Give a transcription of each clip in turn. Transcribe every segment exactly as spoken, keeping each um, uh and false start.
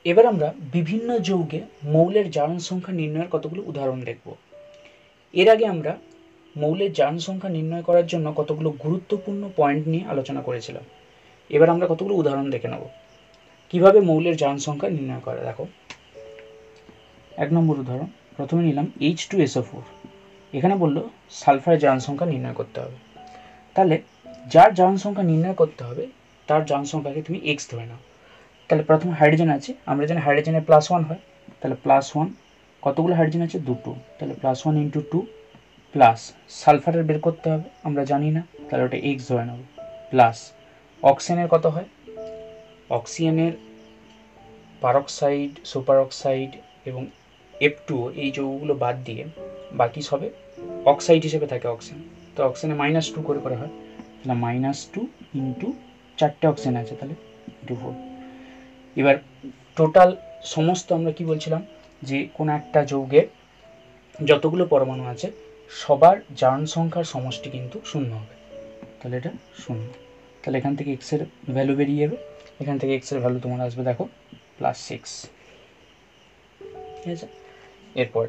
এবার আমরা বিভিন্ন যৌগে মৌলের জারণ সংখ্যা নির্ণয়ের কতগুলো উদাহরণ দেখব। এর আগে আমরা মৌলের জারণ সংখ্যা নির্ণয় করার জন্য কতগুলো গুরুত্বপূর্ণ পয়েন্ট নিয়ে আলোচনা করেছিলাম। এবার আমরা কতগুলো উদাহরণ দেখে নেব কিভাবে মৌলের জারণ সংখ্যা নির্ণয় করে। দেখো, এক নম্বর উদাহরণ প্রথমে নিলাম H two S O four. এখানে বললো সালফারের জারণ সংখ্যা নির্ণয় করতে হবে। তাহলে যার জারণ সংখ্যা নির্ণয় করতে হবে তার জারণ সংখ্যাকে তুমি এক্স ধরে নাও। তাহলে প্রথমে হাইড্রোজেন আছে, আমরা জানি হাইড্রোজেনের প্লাস ওয়ান হয়, তাহলে প্লাস ওয়ান, কতগুলো হাইড্রোজেন আছে? দুটো, তাহলে plus one into two, plus সালফারের বের করতে হবে, আমরা জানি না, তাহলে ওটা এক্স ধরে নেব, প্লাস অক্সিজেনের কত হয়? অক্সিজেনের পারক্সাইড, সুপার অক্সাইড এবং এফ টু এই যৌগগুলো বাদ দিয়ে বাকি সবে অক্সাইড হিসেবে থাকে অক্সিজেন, তো অক্সিজেনে মাইনাস টু করে করে হয়, তাহলে মাইনাস টু ইন্টু চারটে অক্সিজেন আছে, তাহলে ইন্টু ফোর। এবার টোটাল সমস্ত আমরা কি বলছিলাম যে কোনো একটা যৌগে যতগুলো পরমাণু আছে সবার জারণ সংখ্যার সমষ্টি কিন্তু শূন্য হবে, তাহলে এটা শূন্য। তাহলে এখান থেকে এক্সের ভ্যালু বেরিয়ে যাবে, এখান থেকে এক্সের ভ্যালু তোমার আসবে দেখো প্লাস সিক্স। ঠিক আছে, এরপর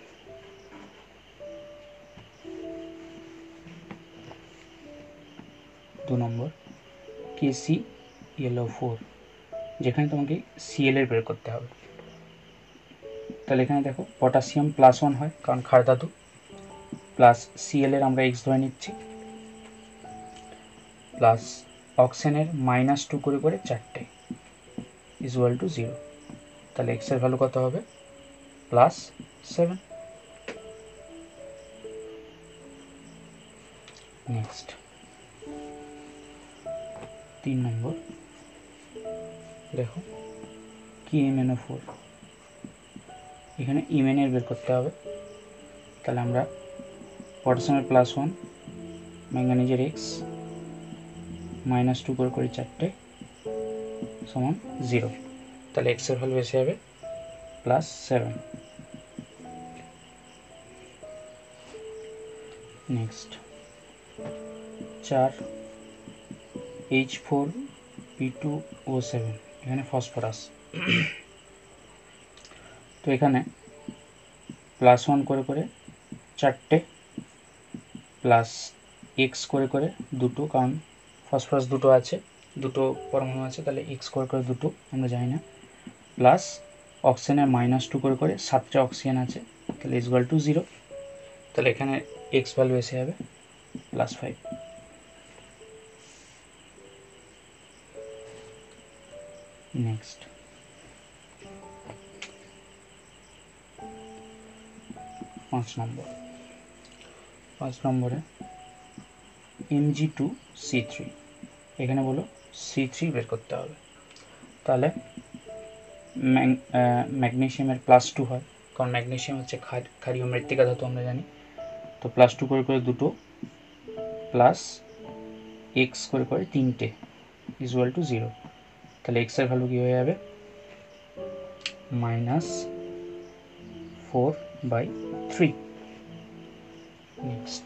দু নম্বর কে সি এল ও ফোর, যেখানে তোমাকে সিএল এর বের করতে হবে। তাহলে এখানে দেখো পটাশিয়াম প্লাস ওয়ান হয় কারণ ক্ষার ধাতু, প্লাস সিএল এর আমরা এক্স ধরে নিচ্ছি, প্লাস অক্সিজেনের মাইনাস টু করে করে চারটে ইকুয়াল টু জিরো। তাহলে এক্স এর ভ্যালু কত হবে? Plus seven. নেক্সট তিন নম্বর দেখো কি এম এন ও ফোর, এখানে ইমেন এর বের করতে হবে। তাহলে আমরা পটাশিয়ামের প্লাস ওয়ান, ম্যাঙ্গানিজের এক্স, মাইনাস টু করে করে চারটে সমান জিরো, তাহলে এক্স এর ভ্যালু এসে যাবে প্লাস সেভেন। নেক্সট চার H four P two O seven, এখানে ফসফরাস, তো এখানে প্লাস ওয়ান করে করে চারটে প্লাস এক্স করে করে দুটো, কারণ ফসফরাস দুটো আছে, দুটো পরমাণু আছে, তাহলে এক্স করে করে দুটো, আমরা জানি না, প্লাস অক্সিজেনের মাইনাস টু করে করে সাতটা অক্সিজেন আছে, তাহলে ইজ ইকুয়াল টু জিরো, তাহলে এখানে এক্স ভ্যালু এসে যাবে প্লাস ফাইভ। নেক্সট পাঁচ নম্বর, পাঁচ নম্বরে M G two C three, এখানে বলো সি থ্রি বের করতে হবে। তাহলে ম্যাগনেশিয়ামের প্লাস টু হয় কারণ ম্যাগনেশিয়াম হচ্ছে ক্ষারীয় মৃত্তিকা ধাতু, আমরা জানি, তো প্লাস টু করে করে দুটো প্লাস এক্স করে করে তিনটে ইকুয়াল টু জিরো, তাহলে এক্স এর ভ্যালু কি হয়ে যাবে? Minus four by three. Next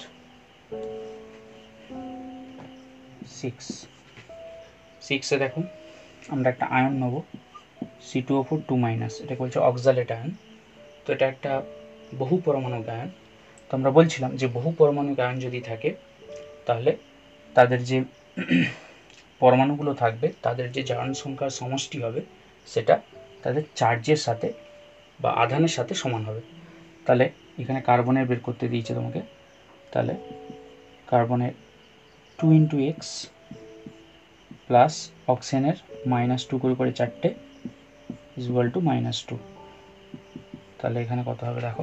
six, সিক্সে দেখুন আমরা একটা আয়ন নেব C two O four two minus, এটাকে বলছে অক্সালেট আয়ন, তো এটা একটা বহু পরমাণু আয়ন। তো আমরা বলছিলাম যে বহু পরমাণু আয়ন যদি থাকে তাহলে তাদের যে পরমাণুগুলো থাকবে তাদের যে জারণ সংখ্যার সমষ্টি হবে সেটা তাদের চার্জের সাথে বা আধানের সাথে সমান হবে। তাহলে এখানে কার্বনের বের করতে দিয়েছে তোমাকে, তাহলে কার্বনের টু ইন্টু এক্স প্লাস অক্সিজেনের মাইনাস টু করে করে চারটে ইকুয়াল টু মাইনাস টু, তাহলে এখানে কত হবে দেখো,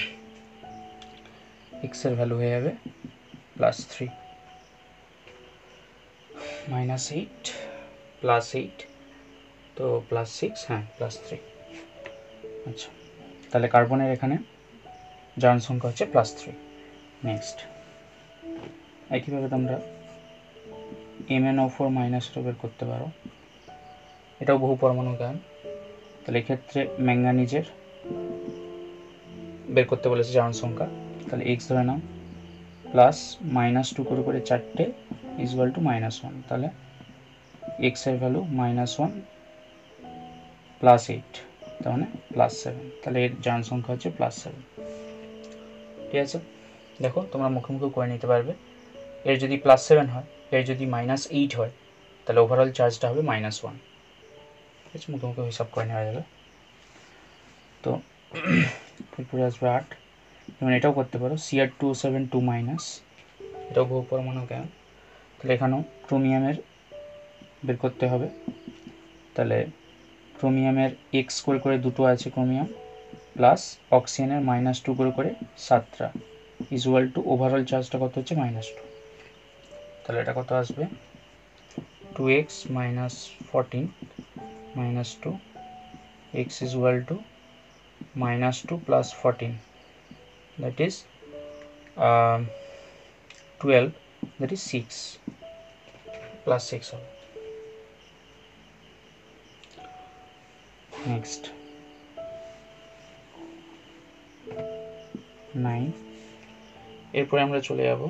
এক্স এর ভ্যালু হয়ে যাবে plus three, minus eight plus eight, তো প্লাস সিক্স, হ্যাঁ প্লাস থ্রি। আচ্ছা, তাহলে কার্বনের এখানে জারণ সংখ্যা হচ্ছে প্লাস থ্রি। নেক্সট একইভাবে তোমরা এম এন ও ফোর মাইনাসটা বের করতে পারো, এটাও বহু পরমাণু আয়ন, তাহলে এক্ষেত্রে ম্যাঙ্গানিজের বের করতে বলেছে জারণ সংখ্যা, তাহলে এক্স ধরে নাও প্লাস মাইনাস টু করে করে চারটে ইকুয়াল টু মাইনাস ওয়ান, তাহলে এক্স এর value minus one plus eight, তার মানে প্লাস সেভেন। তাহলে এর জার্ন সংখ্যা হচ্ছে প্লাস সেভেন। ঠিক আছে, দেখো তোমরা মুখে মুখে করে নিতে পারবে। এর যদি প্লাস সেভেন হয়, এর যদি মাইনাস এইট হয়, তাহলে ওভারঅল চার্জটা হবে মাইনাস ওয়ান। ঠিক আছে, মুখে মুখে হিসাব করে নেওয়া যাবে। তো এরপরে আসবে আট। যেমন এটাও করতে পারো, C R two seven two minus, এটাও বহু পরমাণু কেন। তাহলে এখানেও ক্রোমিয়ামের বের করতে হবে। তাহলে ক্রোমিয়ামের এক্স করে করে দুটো আছে ক্রোমিয়াম, প্লাস অক্সিজেনের মাইনাস টু করে করে সাতটা, ইজুয়াল টু ওভারঅল চার্জটা কত হচ্ছে মাইনাস টু। তাহলে এটা কত আসবে, two X minus fourteen minus two, X equal to minus two plus fourteen, that is twelve, that is six, plus six হবে। Next nine. এরপরে আমরা চলে যাব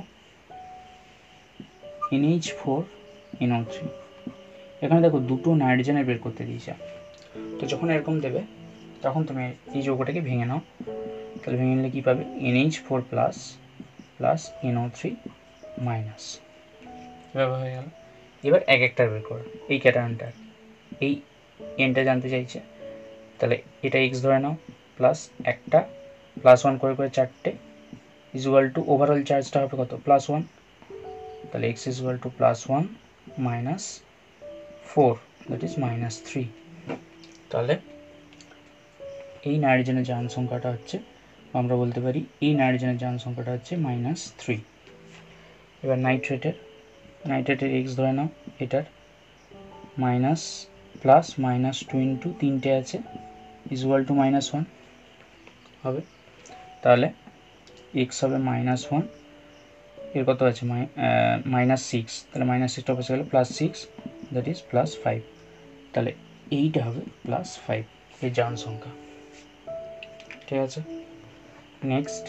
N H four N O three. এখানে দেখো দুটো নাইট্রোজেনের বের করতে দিয়েছে। তো যখন এরকম দেবে তখন তুমি এই যৌগটাকে ভেঙে নাও। তাহলে ভেঙে নিলে কী পাবে, N H four plus plus N O three minus, এভাবে হয়ে গেল। এবার এক একটার বের করো, এই ক্যাটায়নটার এই এনটা জানতে চাইছে, তাহলে এটা এক্স ধরে নাও, প্লাস একটা প্লাস ওয়ান করে করে চারটে, ইজুয়াল টু ওভারঅল চার্জটা হবে কত, প্লাস ওয়ান। তাহলে x equal to plus one minus four, that is minus three. তাহলে এই নাইট্রোজেনের জারণ সংখ্যাটা হচ্ছে, আমরা বলতে পারি এই নাইট্রোজেনের জারণ সংখ্যাটা হচ্ছে মাইনাস থ্রি। এবার নাইট্রেটের নাইট্রেটের এক্স ধরে নাও, এটার minus plus minus two into তিনটে আছে, ইজুয়াল টু মাইনাস ওয়ান হবে। তাহলে এক্স হবে মাইনাস ওয়ান, এর কত আছে মাইনাস সিক্স, তাহলে মাইনাস সিক্সটা বসে গেলে plus six, that is plus five. তাহলে এইটা হবে প্লাস ফাইভ, এই জারণ সংখ্যা। ঠিক আছে, next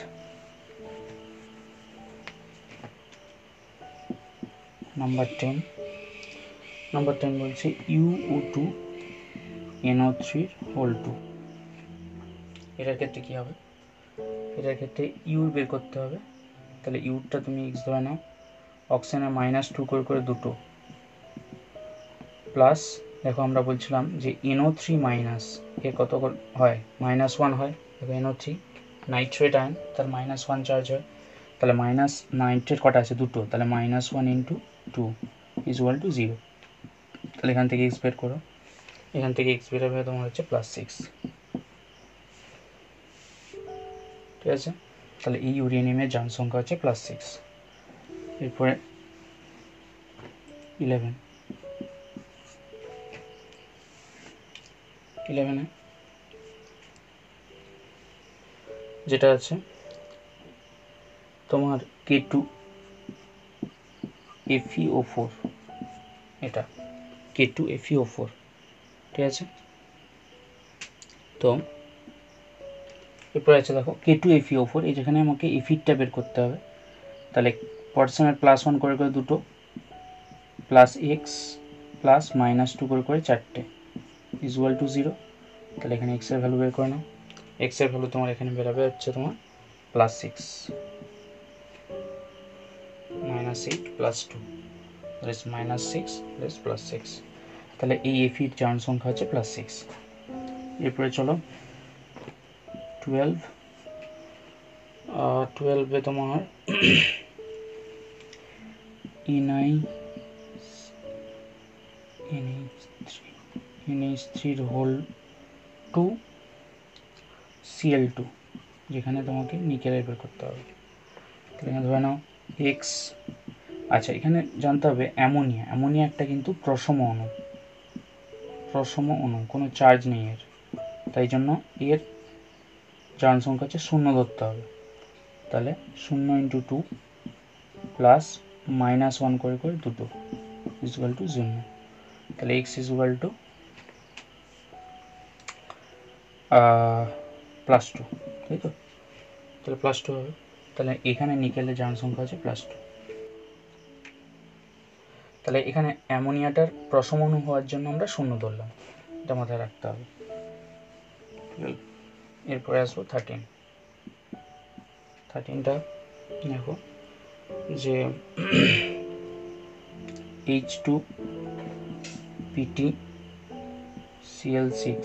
number ten. Number ten বলছে U O two N O three whole two. এটার ক্ষেত্রে কী হবে, এটার ক্ষেত্রে ইউ বের করতে হবে। তাহলে ইউটা তুমি এক্স ধরে নাও, অক্সিজেনের মাইনাস টু করে করে দুটো, প্লাস দেখো আমরা বলছিলাম যে এনও থ্রি মাইনাস এর কত হয়, মাইনাস ওয়ান হয়। দেখো এনও থ্রি নাইট্রেট আয়ন, তার মাইনাস ওয়ান চার্জ হয়। তাহলে মাইনাস নাইট্রেট কটা আছে, দুটো, তাহলে minus one into two equal to zero. তাহলে এখান থেকে এক্স বের করো, এখান থেকে এক্স বের হবে তোমার হচ্ছে প্লাস সিক্স। ঠিক আছে, তাহলে এই ইউরেনিয়ামের জারণ সংখ্যা হচ্ছে প্লাস সিক্স। এরপরে ইলেভেন। ইলেভেনে যেটা আছে তোমার কে টু এফইও ফোর, এটা কে টু এফইও ফোর। ঠিক আছে, তো এরপরে আছে দেখো কে টু এফইও ফোর, এই যেখানে আমাকে এফিডটা বের করতে হবে। তাহলে পটাশিয়ামের প্লাস ওয়ান করে করে দুটো, plus x plus minus two করে করে চারটে, ইজুয়াল টু জিরো। তাহলে এখানে এক্সের ভ্যালু বের করে নাও। এক্সের ভ্যালু তোমার এখানে বেরোবে হচ্ছে তোমার plus six minus eight plus two, that is minus six plus plus six. তাহলে এই এফির জারণ সংখ্যা হচ্ছে প্লাস সিক্স। এরপরে চলো টুয়েলভ। টুয়েলভে তোমার এনআই এনএইচ থ্রির হোল টু সিএল টু, যেখানে তোমাকে নিকেলের বের করতে হবে। তাহলে ধরে নাও এক্স, আচ্ছা এখানে জানতে হবে অ্যামোনিয়া, অ্যামোনিয়া একটা কিন্তু প্রশম অণু, প্রশম অণু, কোনো চার্জ নেই এর, তাই জন্য এর জারণ সংখ্যা হচ্ছে শূন্য ধরতে হবে। তাহলে শূন্য into two plus minus one করে করে দুটো, ইজুয়াল টু শূন্য। তাহলে x equal to plus two, তাই তো, তাহলে প্লাস টু হবে। তাহলে এখানে নিকেলের জারণ সংখ্যা আছে প্লাস টু। তাহলে এখানে অ্যামোনিয়াটার প্রশম অণু হওয়ার জন্য আমরা শূন্য ধরলাম, এটা মাথায় রাখতে হবে। টুয়েলভ, এরপরে আসবো থার্টিন। থার্টিনটা দেখো যে H two P T C L six,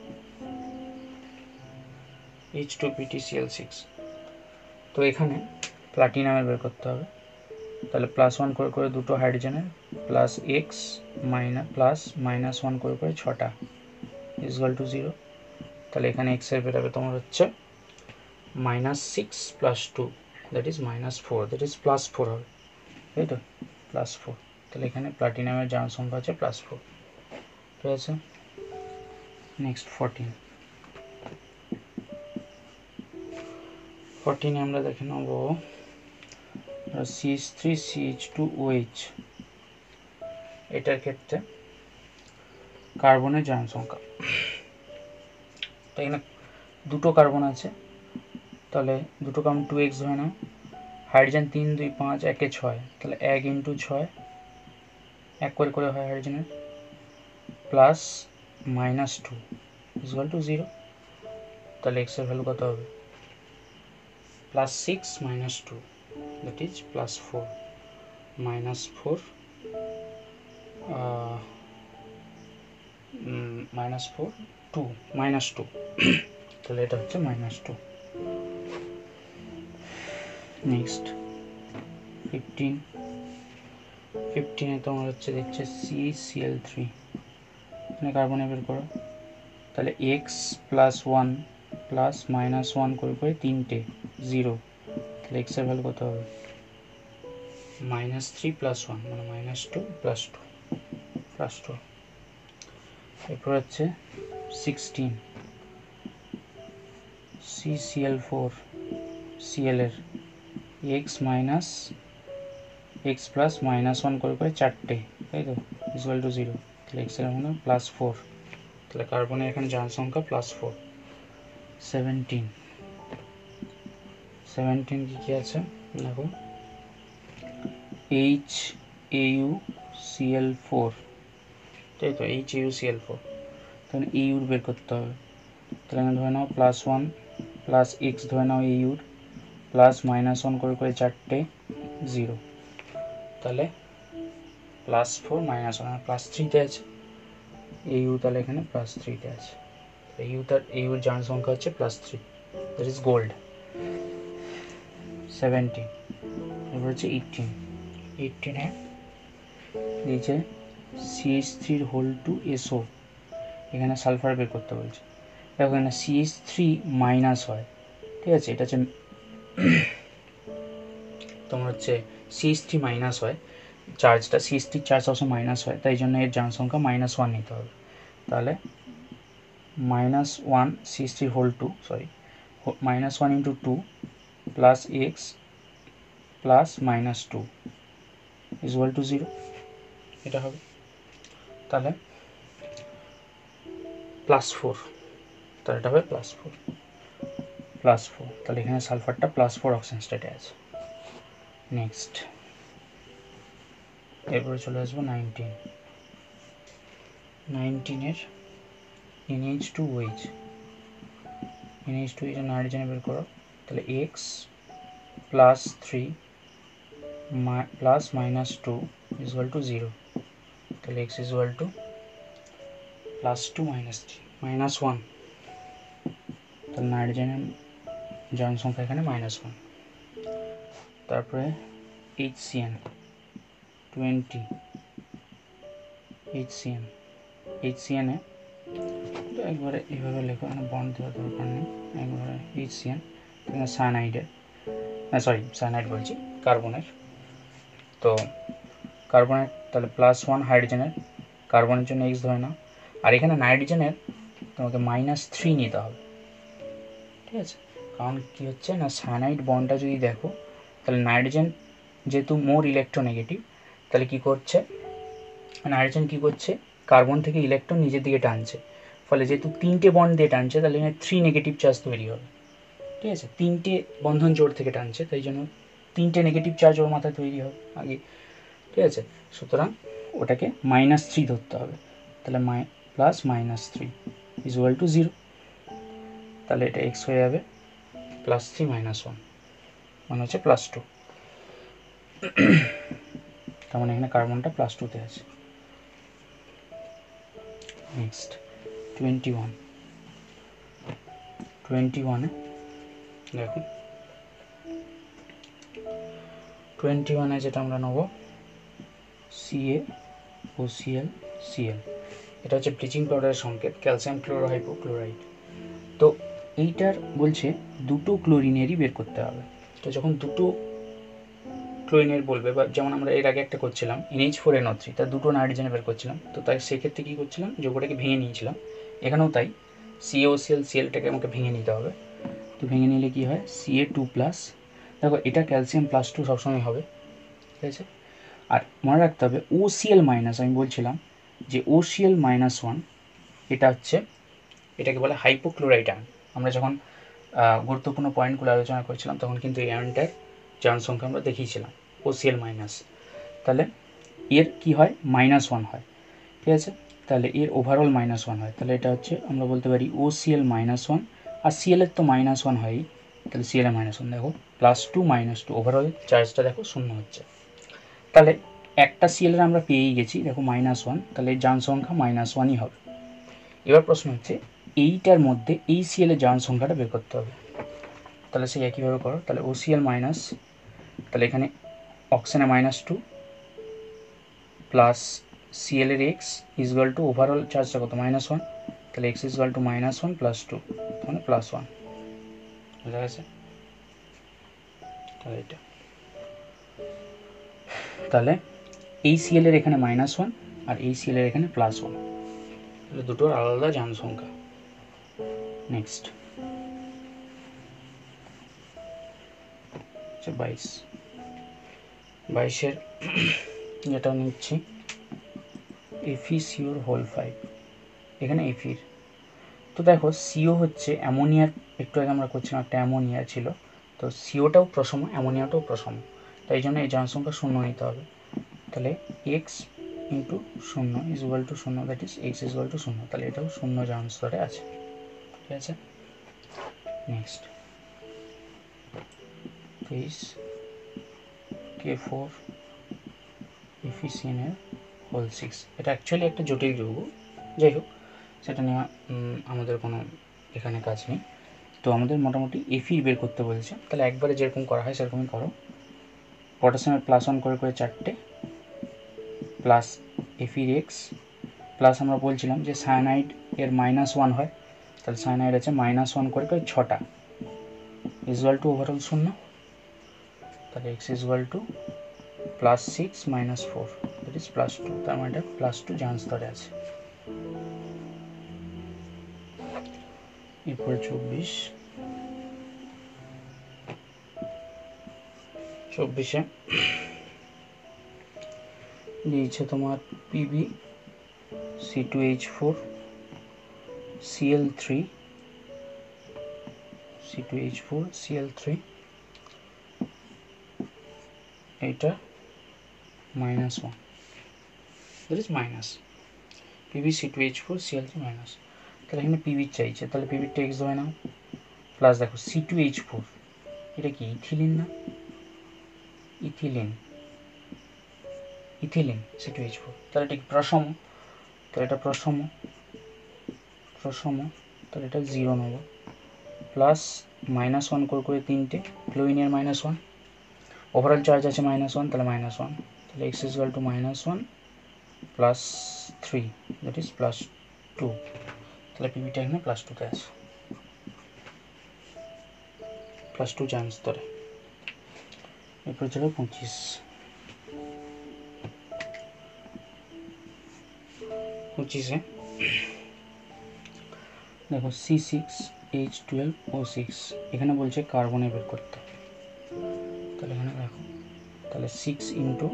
H two P T C L six. তো এখানে প্লাটিনামের বের করতে হবে, তাহলে প্লাস ওয়ান করে করে দুটো হাইড্রোজেনের plus x minus plus minus one করে করে ছটা ইজগাল টু জিরো। তাহলে এখানে এক্সের বেরোবে তোমার হচ্ছে minus six plus two, that is minus four, that is plus four হবে, তাই তো, প্লাস ফোর। তাহলে এখানে প্লাটিনামের জারণ সংখ্যা হচ্ছে প্লাস ফোর, ঠিক আছে। নেক্সট ফোরটিন, ফোরটিনে আমরা দেখে নেব C H three C H two O H, এটার ক্ষেত্রে কার্বনের জারণ সংখ্যা। এখানে দুটো কার্বন আছে, তাহলে দুটো কার্বন টু এক্স ধরে নাও, হাইড্রোজেন তিন দুই পাঁচ একে ছয়, তাহলে এক ইন্টু ছয় এক করে করে হয় হাইড্রোজেনের, plus minus two equal to zero. তাহলে এক্সের ভ্যালু কত হবে? Plus six minus two, that is plus four, minus four minus four two minus two, তাহলে এটা হচ্ছে মাইনাস টু। নেক্সট ফিফটিন, ফিফটিনে তোমার হচ্ছে দেখছে সি সিএল থ্রি, এখানে কার্বনে বের করো, তাহলে x plus one plus minus one করে করে তিনটে জিরো, তাহলে এক্সের ভ্যালু কত হবে? মাইনাস থ্রি প্লাস ওয়ান মানে minus two plus two plus two. এরপর হচ্ছে sixteen, C C L four C L এর X minus X plus minus one করে করে চারটে, তাই তো, ইকুয়াল টু জিরো, তাহলে এক্স এর মানে প্লাস ফোর, তাহলে কার্বনের এখানে জারণ সংখ্যা প্লাস ফোর। সেভেন্টিন, সেভেন্টিন কী কী আছে দেখো, এইচ এইউ সিএল ফোর, তাই তো, এইচ এইউ সিএল ফোর, তাহলে এইউর বের করতে হবে, তাহলে আমি ধরে নাও প্লাস ওয়ান প্লাস এক্স ধরে নাও এইউর, প্লাস মাইনাস ওয়ান করে করে চারটে জিরো, তাহলে plus four minus one plus থ্রিতে আছে, এইউ তাহলে এখানে প্লাস থ্রিতে আছে, এইউ তার এইউর জারণ সংখ্যা হচ্ছে plus three, that is gold. Seventeen, এবার হচ্ছে এইটিন, এইটিনে দিয়েছে সিএইচ থ্রির হোল টু এসও, এখানে সালফার বের করতে বলছে। দেখো এখানে সিএইচ থ্রি মাইনাস হয়, ঠিক আছে, এটা হচ্ছে তোমার হচ্ছে সিএইচ থ্রি মাইনাস হয়, চার্জটা সিএইচ থ্রির চার্জ সবসময় মাইনাস হয়, তাই জন্য এর জারণ সংখ্যা মাইনাস ওয়ান নিতে হবে, তাহলে minus one CH three whole two sorry minus one into two plus x plus minus two equal to zero, এটা হবে, তাহলে প্লাস ফোর, তাহলে এটা হবে প্লাস ফোর প্লাস ফোর, তাহলে এখানে সালফারটা প্লাস ফোর অক্সিজেন স্টেটে আছে। নেক্সট এরপরে চলে আসবো নাইনটিন, নাইনটিনের NH two OH, NH two H নাইট্রোজেনে বের করো, তাহলে x plus three plus minus two equal to zero, তাহলে x equal to plus two minus three minus one, তাহলে নাইট্রোজেনের জারণ সংখ্যা এখানে মাইনাস ওয়ান। তারপরে H C N twenty, H C N H C এনে একবারে এইভাবে লেখো, এখানে বন্ড দেওয়ার দরকার নেই, একবারে এইচ সি এন, এখানে সায়ানাইডের না সরি সায়ানাইড বলছি কার্বনের, তো কার্বনের তাহলে প্লাস ওয়ান হাইড্রোজেনের, কার্বনের জন্য এক্স ধরে নাও, আর এখানে নাইট্রোজেনের তোমাকে মাইনাস থ্রি নিতে হবে, ঠিক আছে, কারণ কী হচ্ছে না সায়ানাইড বন্ডটা যদি দেখো, তাহলে নাইট্রোজেন যেহেতু মোর ইলেকট্রোনেগেটিভ, তাহলে কী করছে নাইট্রোজেন কী করছে, কার্বন থেকে ইলেকট্রন নিজের দিকে টানছে, ফলে যেহেতু তিনটে বন্ড দিয়ে টানছে, তাহলে এখানে থ্রি নেগেটিভ চার্জ তৈরি হবে, ঠিক আছে, তিনটে বন্ধন জোড় থেকে টানছে, তাই জন্য তিনটে নেগেটিভ চার্জ ওর মাথায় তৈরি হবে আগে, ঠিক আছে, সুতরাং ওটাকে মাইনাস থ্রি ধরতে হবে, তাহলে my plus minus three is equal to zero, তাহলে এটা এক্স হয়ে যাবে প্লাস থ্রি মাইনাস ওয়ান, মানে হচ্ছে প্লাস টু। তার মানে এখানে কার্বনটা প্লাস টুতে আছে। নেক্সট টোয়েন্টি ওয়ান, টোয়েন্টি ওয়ানে দেখুন, টোয়েন্টি ওয়ানে যেটা আমরা নেব সিএ ও সিএল সিএল, এটা হচ্ছে ব্লিচিং পাউডারের সংকেত, ক্যালসিয়াম ক্লোরোহাইপোক্লোরাইড। তো এইটার বলছে দুটো ক্লোরিনেরই বের করতে হবে। তো যখন দুটো ক্লোরিনের বলবে, বা যেমন আমরা এর আগে একটা করছিলাম এনএইচ ফোর এনও থ্রি, তার দুটো নাইট্রোজেন বের করছিলাম, তো তাই সেক্ষেত্রে কী করছিলাম, যৌগটাকে ভেঙে নিয়েছিলাম। এখানেও তাই, সিএওসিএল সিএলটাকে আমাকে ভেঙে নিতে হবে। তো ভেঙে নিলে কী হয়, সিএ টু প্লাস, দেখো এটা ক্যালসিয়াম প্লাস টু সবসময় হবে, ঠিক আছে। আর মনে রাখতে হবে ওসিএল মাইনাস, আমি বলছিলাম যে ওসিএল মাইনাস ওয়ান, এটা হচ্ছে, এটাকে বলে হাইপোক্লোরাইড আয়ন। আমরা যখন গুরুত্বপূর্ণ পয়েন্টগুলো আলোচনা করছিলাম তখন কিন্তু এই আয়নটার জারণ সংখ্যা আমরা দেখিয়েছিলাম ওসিএল মাইনাস। তাহলে এর কি হয়, মাইনাস ওয়ান হয়, ঠিক আছে। তাহলে এর ওভারঅল মাইনাস ওয়ান হয়, তাহলে এটা হচ্ছে আমরা বলতে পারি ওসিএল মাইনাস ওয়ান, আর সিএলের তো মাইনাস ওয়ান হয়ই, তাহলে সিএল এর মাইনাস ওয়ান, দেখো plus two minus two, overall চার্জটা দেখো শূন্য হচ্ছে। তাহলে একটা সিএল আমরা পেয়েই গেছি, দেখো মাইনাস ওয়ান, তাহলে জারণ সংখ্যা মাইনাস ওয়ানই হবে। এবার প্রশ্ন হচ্ছে এইটার মধ্যে এই সিএল এর জারণ সংখ্যাটা বের করতে হবে। তাহলে সেই একইভাবে করো, তাহলে ওসিএল মাইনাস, তাহলে এখানে অক্সিজেনে মাইনাস টু প্লাস সিএল এর এক্স ইজগাল টু ওভারঅল চার্জটা কত, মাইনাস ওয়ান, তাহলে x equal to minus one plus two, মানে প্লাস ওয়ান, বুঝা গেছে। তাহলে এটা, তাহলে এই সিএল এর এখানে মাইনাস ওয়ান আর এই সিএল এর এখানে প্লাস ওয়ান, তাহলে দুটোর আলাদা জারণ সংখ্যা। নেক্সট বাইশ, বাইশের যেটা নিচ্ছি এফি সিওর হোল ফাইভ, এখানে এফির, তো দেখো সিও হচ্ছে অ্যামোনিয়ার, একটু আগে আমরা করছিলাম একটা অ্যামোনিয়া ছিল, তো সিওটাও প্রসম, অ্যামোনিয়াটাও প্রসম, তাই জন্য এই জারণ সংখ্যা শূন্য নিতে হবে। তাহলে এক্স ইন্টু শূন্য ইজ ইকুয়াল টু শূন্য, that is x is equal to শূন্য, তাহলে এটাও শূন্য জারণ স্তরে আছে, ঠিক আছে। নেক্সট তেইশ কে ফোর এফিসিএনের হোল সিক্স, এটা অ্যাকচুয়ালি একটা জটিল যৌগ, যাই হোক সেটা নিয়ে আমাদের কোনো এখানে কাজ নেই। তো আমাদের মোটামুটি এফি বের করতে বলেছে, তাহলে একবারে যেরকম করা হয় সেরকমই করো। পটাশিয়ামের প্লাস ওয়ান করে করে চারটে, প্লাস এফির এক্স, প্লাস আমরা বলছিলাম যে সায়ানাইড এর মাইনাস ওয়ান হয়, তাহলে সায়ানাইড আছে মাইনাস ওয়ান করে করে ছটা, ইজুয়াল টু ওভারঅল শূন্য, তাহলে x equal to plus six minus four, that is plus two, তার মানে এটা প্লাস টু জারণ স্তরে আছে। এরপর চব্বিশ, চব্বিশে দিয়েছে তোমার PB C two H four CL three, C two H four CL three, এইটা minus one, that is minus PB C two H four CL three minus, তাহলে এখানে পিবির চাইছে, তাহলে পিবিরটা এক্স ধরে নাও, প্লাস দেখো সি টু এইচ ফোর, এটা কি ইথিলিন না, ethylene, ethylene C two H four, তাহলে এটা কি প্রসম, তাহলে এটা প্রসম, প্রসম, তাহলে এটা জিরো নেব, প্লাস মাইনাস ওয়ান করে করে তিনটে, ক্লোরিনের মাইনাস ওয়ান, ওভারঅল চার্জ আছে মাইনাস ওয়ান, তাহলে মাইনাস ওয়ান, তাহলে x is equal to minus one plus three, that is plus two, তাহলে পিবিটা এখানে প্লাস টুতে আছে, প্লাস টু জারণ স্তরে। এরপর চলো পঁচিশ, পঁচিশে দেখো C six H twelve O six, এখানে বলছে কার্বনে বের করতে, তাহলে এখানে দেখো, তাহলে six into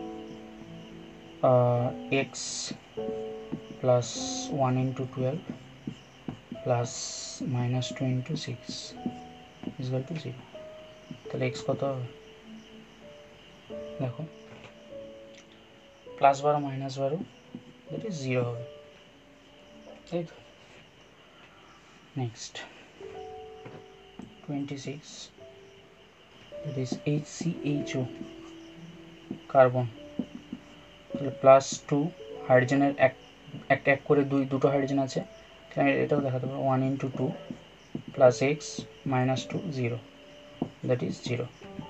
x plus one into twelve plus minus two into six equal to zero, তাহলে এক্স কত হবে, দেখো প্লাস বারো মাইনাস বারো, দ্যাট ইজ জিরো হবে, তাই তো। Next twenty-six, that is H C H O carbon, তাহলে প্লাস টু হাইড্রোজেনের এক একটা এক করে দুই দুটো হাইড্রোজেন আছে, তাহলে এটাও দেখাতে পারবো one into two plus x minus two zero, that is zero.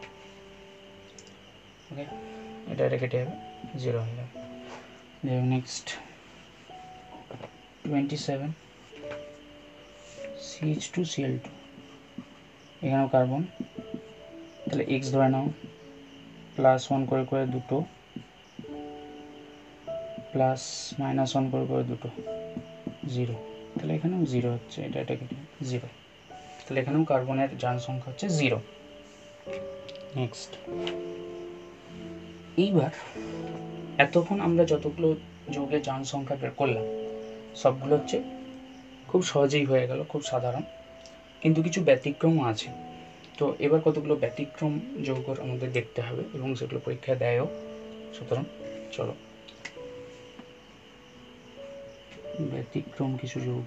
Okay, এটা এটা কেটে যাবে, জিরো হয়ে যাবে। Next twenty seven C H two C L two, এখানেও কার্বন, তাহলে এক্স ধরে নাও, প্লাস ওয়ান করে করে দুটো প্লাস মাইনাস ওয়ান করে করে দুটো, জিরো, তাহলে এখানেও জিরো হচ্ছে, এটা এটা কেটে জিরো, তাহলে এখানেও কার্বনের জারণ সংখ্যা হচ্ছে জিরো। নেক্সট, এইবার এতক্ষণ আমরা যতগুলো যৌগের জারণ সংখ্যা বের করলাম সবগুলো হচ্ছে খুব সহজেই হয়ে গেল, খুব সাধারণ, কিন্তু কিছু ব্যতিক্রমও আছে। তো এবার কতগুলো ব্যতিক্রম যৌগ আমাদের দেখতে হবে এবং সেগুলো পরীক্ষা দেয়ও। সুতরাং চলো, ব্যতিক্রম কিছু যৌগ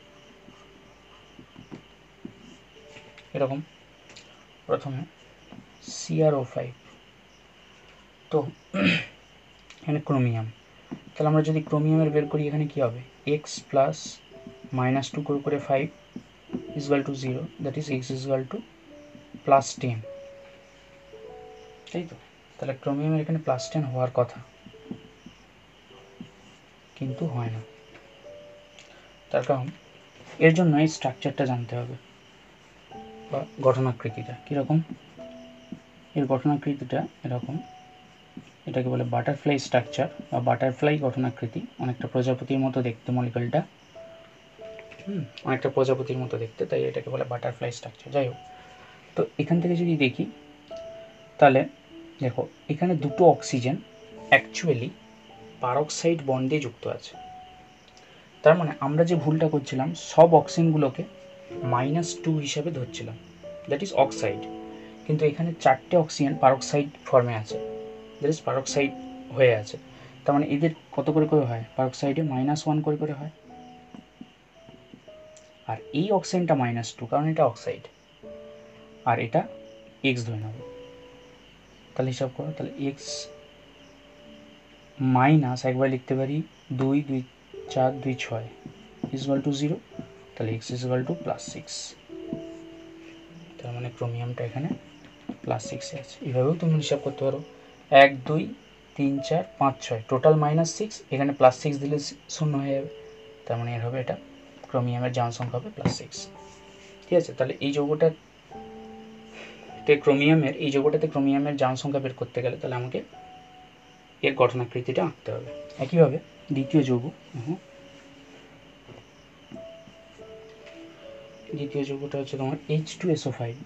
এরকম, প্রথমে সি আর ও ফাইভ, তো এখানে ক্রোমিয়াম, তাহলে আমরা যদি ক্রোমিয়ামের বের করি এখানে কি হবে, এক্স প্লাস মাইনাস টু করে করে five equal to zero, that is x equal to plus ten, তাই তো? তাহলে ক্রোমিয়ামের এখানে প্লাস টেন হওয়ার কথা, কিন্তু হয় না। তার কারণ এর জন্য এই স্ট্রাকচারটা জানতে হবে বা গঠনাকৃতিটা কীরকম। এর গঠনাকৃতিটা এরকম, এটাকে বলে বাটারফ্লাই স্ট্রাকচার বা বাটারফ্লাই গঠনাকৃতি, অনেকটা প্রজাপতির মতো দেখতে মলিকুলটা, হুম অনেকটা প্রজাপতির মতো দেখতে, তাই এটাকে বলে বাটারফ্লাই স্ট্রাকচার। যাই হোক, তো এখান থেকে যদি দেখি তাহলে দেখো এখানে দুটো অক্সিজেন অ্যাকচুয়ালি পারক্সাইড বন্ডে যুক্ত আছে। তার মানে আমরা যে ভুলটা করছিলাম, সব অক্সিজেনগুলোকে মাইনাস টু হিসাবে ধরছিলাম, দ্যাট ইজ অক্সাইড, কিন্তু এখানে চারটে অক্সিজেন পারক্সাইড ফর্মে আছে, দ্যাট ইজ পারক্সাইড হয়ে আছে। তার মানে এদের কত করে করে হয়, পারক্সাইডে মাইনাস ওয়ান করে করে হয়, আর এই অক্সিজেনটা মাইনাস টু, কারণ এটা অক্সাইড, আর এটা এক্স ধরে নেব। তাহলে হিসাব করো, তাহলে এক্স মাইনাস একবার লিখতে পারি দুই দুই চার দুই ছয় ইজগাল টু জিরো, তাহলে x equal to plus six, তার মানে ক্রোমিয়ামটা এখানে প্লাস সিক্সে আছে। এভাবেও তুমি হিসাব করতে পারো, এক দুই তিন চার পাঁচ ছয় টোটাল মাইনাস সিক্স, এখানে প্লাস সিক্স দিলে শূন্য হয়ে যাবে, তার মানে এর হবে এটা ক্রোমিয়ামের জারণ সংখ্যা হবে প্লাস সিক্স। ঠিক আছে, তাহলে এই যৌগটা ক্রোমিয়ামের এই যৌগটাতে ক্রোমিয়ামের জারণ সংখ্যা বের করতে গেলে তাহলে আমাকে এর গঠনাকৃতিটা আঁকতে হবে। একইভাবে দ্বিতীয় যৌগ, দ্বিতীয় যৌগটা হচ্ছে তোমার H two S O five,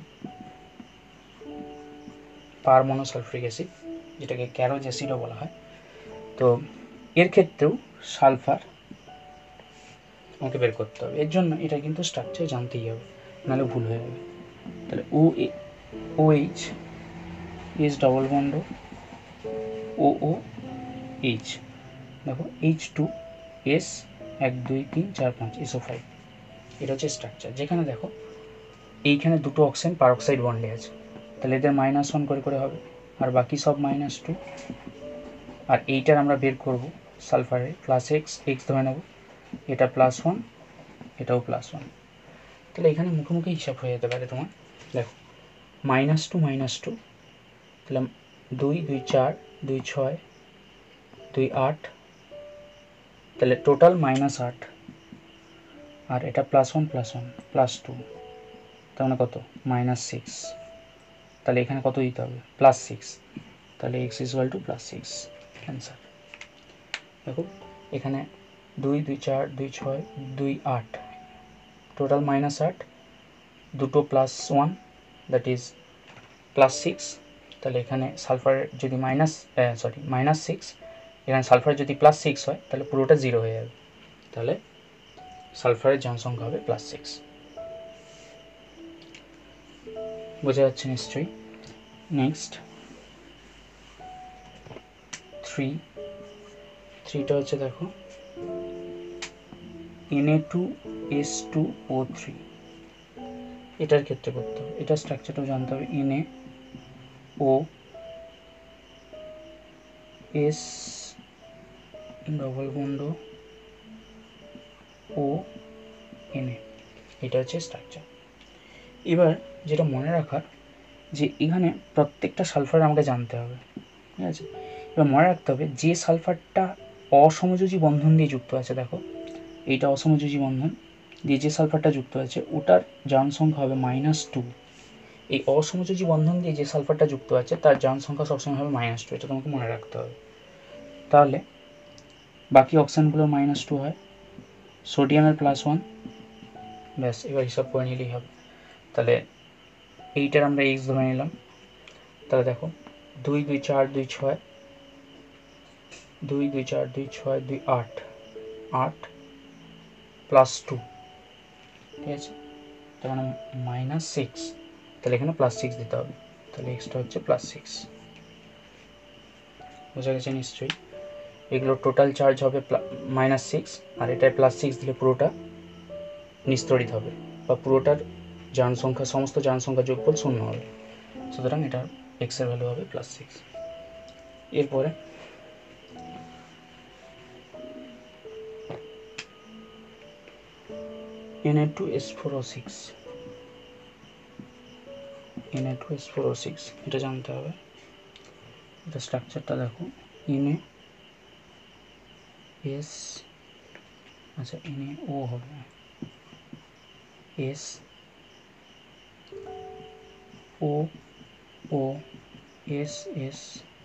per monosulphuric acid, যেটাকে ক্যারোজ অ্যাসিডও বলা হয়। তো এর ক্ষেত্রেও সালফার আমাকে বের করতে হবে, এর জন্য এটা কিন্তু স্ট্রাকচার জানতেই হবে, নাহলে ভুল হয়ে যাবে। তাহলে O O H S double bond O O H, দেখো এইচ টু এস এক দুই তিন চার পাঁচ এসও ফাইভ, এটা হচ্ছে স্ট্রাকচার। যেখানে দেখো এইখানে দুটো অক্সিজেন পারক্সাইড বন্ডে আছে, তাহলে এদের মাইনাস ওয়ান করে করে হবে, আর বাকি সব মাইনাস টু, আর এইটার আমরা বের করব সালফারের প্লাস এক্স, এক্স ধরে নেব, এটা প্লাস ওয়ান এটাও প্লাস ওয়ান, তাহলে এখানে মুখোমুখি হিসাব হয়ে যেতে পারে তোমার। দেখো মাইনাস টু মাইনাস টু, তাহলে দুই দুই চার দুই ছয় দুই আট, তাহলে টোটাল মাইনাস আট, আর এটা plus one plus one plus two, তার মানে কত মাইনাস সিক্স, তাহলে এখানে কত দিতে হবে প্লাস সিক্স, তাহলে x equal to plus six answer. দেখো এখানে দুই দুই চার দুই ছয় দুই আট, টোটাল মাইনাস আট, দুটো plus one that is plus six, তাহলে এখানে সালফার যদি মাইনাস সরি মাইনাস সিক্স, এখানে সালফার যদি প্লাস সিক্স হয় তাহলে পুরোটা জিরো হয়ে যাবে, তাহলে সালফারের জারণ সংখ্যা হবে প্লাস সিক্স। বোঝা যাচ্ছে নিশ্চয়ই। নেক্সট থ্রি, থ্রিটা হচ্ছে দেখো N A two S two O three, এটার ক্ষেত্রে করতে হবে, এটার স্ট্রাকচারটাও জানতে হবে। N A O S double bond O N A, এটা হচ্ছে স্ট্রাকচার। এবার যেটা মনে রাখার যে এখানে প্রত্যেকটা সালফার আমাকে জানতে হবে, ঠিক আছে। এবার মনে রাখতে হবে যে সালফারটা অসমযোজী বন্ধন দিয়ে যুক্ত আছে, দেখো এইটা অসমযোজী বন্ধন দিয়ে যে সালফারটা যুক্ত আছে ওটার জারণ সংখ্যা হবে মাইনাস টু। এই অসমযোজী বন্ধন দিয়ে যে সালফারটা যুক্ত আছে তার জারণ সংখ্যা সবসময় হবে মাইনাস টু, এটা তোমাকে মনে রাখতে হবে। তাহলে বাকি অপশানগুলো মাইনাস টু হয়, সোডিয়ামের প্লাস ওয়ান, ব্যাস এবার হিসাব করে নিলেই হবে। তাহলে এইটার আমরা এক্স ধরে নিলাম, তাহলে দেখো দুই দুই চার দুই ছয়, দুই দুই চার দুই ছয় দুই আট, আট প্লাস টু, ঠিক আছে, তার মানে মাইনাস সিক্স। তাহলে এখানে প্লাস সিক্স দিতে হবে, তাহলে এক্সটা হচ্ছে প্লাস সিক্স। বোঝা গেছে নিশ্চয়ই। এগুলোর টোটাল চার্জ হবে মাইনাস সিক্স, আর এটায় প্লাস সিক্স দিলে পুরোটা নিস্তরিত হবে, বা পুরোটার জারণ সংখ্যা, সমস্ত জারণ সংখ্যা যোগফল শূন্য হবে। সুতরাং এটার এক্সের ভ্যালু হবে প্লাস সিক্স। এরপরে N A two S four O six, N A two S four O six এটা জানতে হবে। এটা স্ট্রাকচারটা দেখো, এন এ এস, আচ্ছা এন এ ও হবে, S O O S S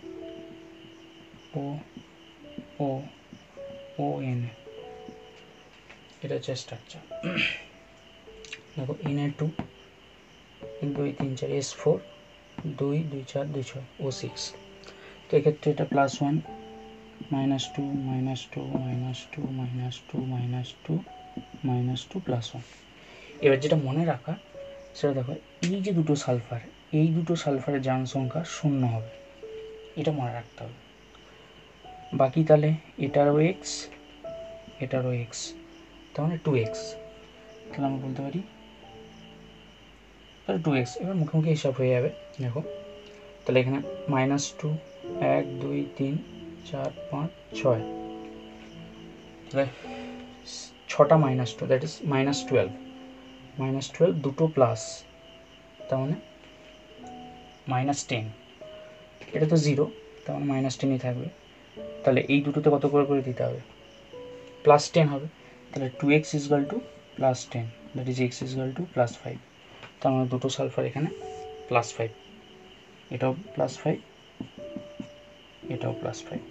O O O N, এটা হচ্ছে স্ট্রাকচার। দেখো এন এ টু দুই তিন চার, এস ফোর দুই দুই চার দুই ছয়, ও সিক্স। তো এক্ষেত্রে এটা plus one minus two minus two minus two minus two minus two minus two plus one. এবার যেটা মনে রাখা সেটা দেখো, এই যে দুটো সালফার, এই দুটো সালফারের জারণ সংখ্যা শূন্য হবে, এটা মনে রাখতে হবে। বাকি তাহলে এটারও এক্স, এটারও এক্স, তার মানে টু এক্স। তাহলে আমরা বলতে পারি তাহলে টু এক্স। এবার মুখোমুখি হিসাব হয়ে যাবে। দেখো তাহলে এখানে মাইনাস টু, এক দুই তিন চার পাঁচ ছয়, তাহলে ছটা minus two, that is minus twelve, minus twelve দুটো প্লাস, তার মানে মাইনাস টেন। এটা তো জিরো, তার মানে মাইনাস টেনই থাকবে। তাহলে এই দুটোতে কত করে করে দিতে হবে, প্লাস টেন হবে। তাহলে two x equal to plus ten, that is x equal to plus five. তার মানে দুটো সালফার এখানে প্লাস ফাইভ, এটাও প্লাস ফাইভ, এটাও প্লাস ফাইভ,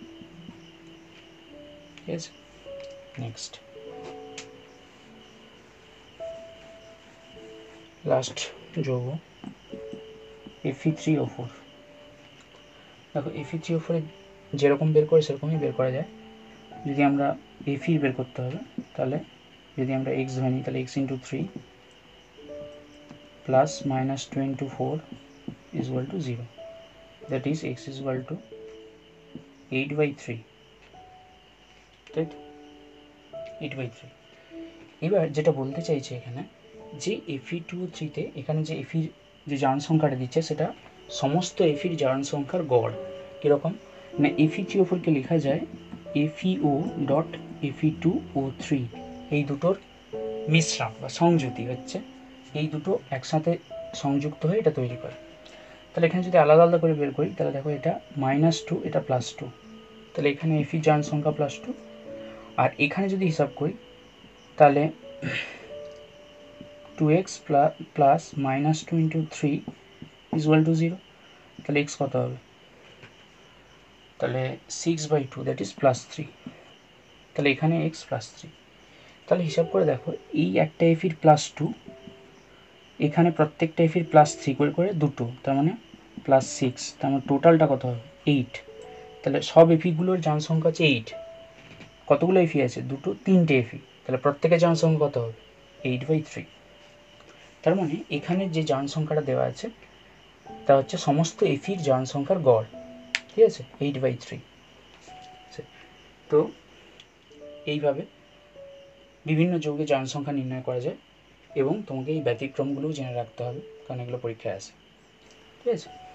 ঠিক আছে। নেক্সট লাস্ট যৌগ এফি থ্রি ও ফোর। দেখো এফি থ্রি ও ফোরে যেরকম বের করে সেরকমই বের করা যায়। যদি আমরা এফি বের করতে হবে, তাহলে যদি আমরা এক্স ধরে নিই, তাহলে x into three plus minus two into four is equal to zero, that is x is equal to eight by three, তাই তো, এইট বাই থ্রি। এবার যেটা বলতে চাইছে এখানে যে এফি টু থ্রিতে এখানে যে এফির যে জারণ সংখ্যাটা দিচ্ছে সেটা সমস্ত এফির জারণ সংখ্যার গড়। কীরকম না, এফি থ্রি ও ফোরকে লেখা যায় FEO dot FE two O three, এই দুটোর মিশ্রণ বা সংযুতি হচ্ছে, এই দুটো একসাথে সংযুক্ত হয়ে এটা তৈরি করে। তাহলে এখানে যদি আলাদা আলাদা করে বের করি, তাহলে দেখো এটা মাইনাস টু, এটা প্লাস টু, তাহলে এখানে এফির জারণ সংখ্যা প্লাস টু। আর এখানে যদি হিসাব করি তাহলে two x plus minus two into three is equal to zero, তাহলে এক্স কত হবে, তাহলে six by two, that is plus three. তাহলে এখানে এক্স প্লাস থ্রি। তাহলে হিসাব করে দেখো, এই একটা এফির প্লাস টু, এখানে প্রত্যেকটা এফির প্লাস থ্রি করে করে দুটো, তার মানে প্লাস সিক্স, তার মানে টোটালটা কত হবে এইট। তাহলে সব এফিগুলোর জারণ সংখ্যা হচ্ছে এইট। কতগুলো এফি আছে, দুটো, তিনটে এফি, তাহলে প্রত্যেকের জারণ সংখ্যা কত হবে এইট বাই থ্রি। তার মানে এখানে যে জারণ সংখ্যাটা দেওয়া আছে তা হচ্ছে সমস্ত এফির জারণ সংখ্যার গড়, ঠিক আছে, এইট বাই থ্রি। তো এইভাবে বিভিন্ন যৌগের জারণ সংখ্যা নির্ণয় করা যায়। এবং তোমাকে এই ব্যতিক্রমগুলোও জেনে রাখতে হবে, কারণ এগুলো পরীক্ষায় আসে। ঠিক আছে?